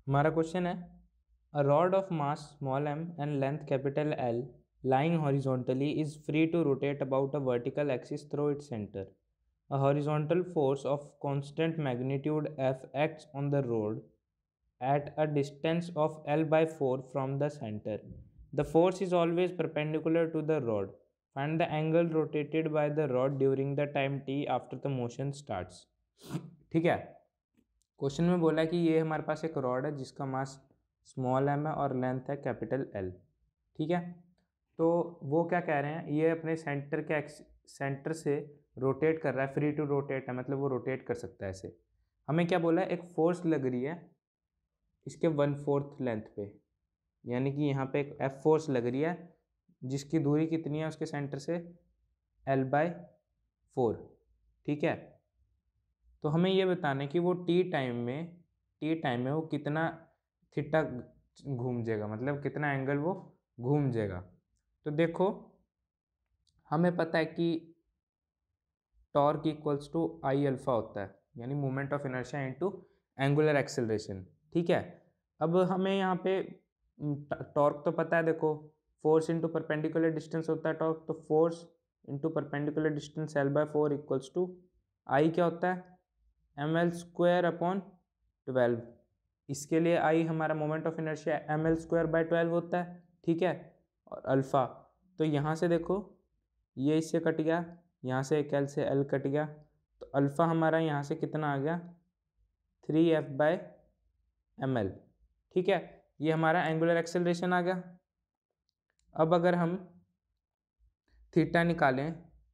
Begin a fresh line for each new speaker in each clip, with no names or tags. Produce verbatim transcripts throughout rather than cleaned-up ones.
हमारा क्वेश्चन है a rod of mass small M and length capital L lying horizontally is free to rotate about a vertical axis through its center. A horizontal force of constant magnitude F acts on the rod at a distance of L by four from the center. The force is always perpendicular to the rod. Find the angle rotated by the rod during the time t after the motion starts. ठीक है, question में बोला है कि ये हमारे पास एक rod है जिसका मास स्मॉल एम है और लेंथ है कैपिटल एल. ठीक है, तो वो क्या कह रहे हैं, ये अपने सेंटर के सेंटर से रोटेट कर रहा है, फ्री टू रोटेट है, मतलब वो रोटेट कर सकता है ऐसे. हमें क्या बोला है, एक फोर्स लग रही है इसके वन फोर्थ लेंथ पे, यानी कि यहाँ पे एक एफ फोर्स लग रही है जिसकी दूरी कितनी है उसके सेंटर से, एल बाय फोर. ठीक है, तो हमें ये बताना है कि वो टी टाइम में टी टाइम में वो कितना थीटा घूम जाएगा, मतलब कितना एंगल वो घूम जाएगा. तो देखो हमें पता है कि torque equals to I alpha होता है, यानी moment of inertia into angular acceleration. ठीक है, अब हमें यहाँ पे टॉर्क तो पता है, देखो फोर्स इनटू परपेंडिकुलर डिस्टेंस होता है टॉर्क, तो force into perpendicular distance L by four equals to I क्या होता है, M L square upon twelve. इसके लिए आई हमारा moment of inertia M L square by twelve होता है. ठीक है, और अल्फ़ा तो यहाँ से देखो ये इससे कट गया, यहाँ से एक एल से एल कट गया, तो अल्फ़ा हमारा यहाँ से कितना आ गया, three F by M L. ठीक है, ये हमारा एंगुलर एक्सेलरेशन आ गया. अब अगर हम थीटा निकालें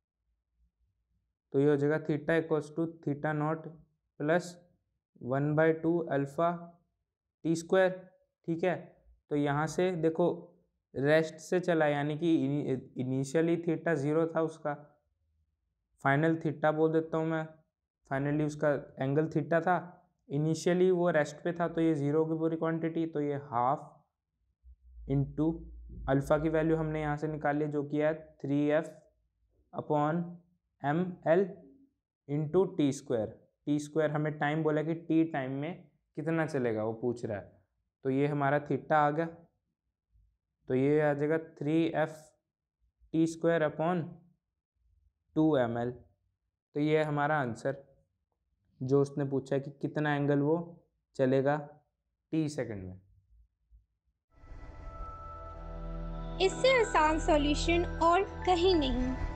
तो ये हो जाएगा theta equals to theta naught plus one by two alpha T square. ठीक है, तो यहाँ से देखो रेस्ट से चला, यानी कि इनिशियली थीटा ज़ीरो था, उसका फाइनल थीटा बोल देता हूँ मैं, फाइनली उसका एंगल थीटा था, इनिशियली वो रेस्ट पे था, तो ये ज़ीरो की पूरी क्वांटिटी, तो ये हाफ इंटू अल्फ़ा की वैल्यू हमने यहाँ से निकाली जो कि है three F upon M L into T square. T square हमें टाइम बोला कि टी टाइम में कितना चलेगा वो पूछ रहा है, तो ये हमारा थीटा आ गया, तो ये आ जाएगा three F T square upon two M L. तो ये है हमारा आंसर जो उसने पूछा है कि कितना एंगल वो चलेगा टी सेकंड में.
इससे आसान सॉल्यूशन और कहीं नहीं.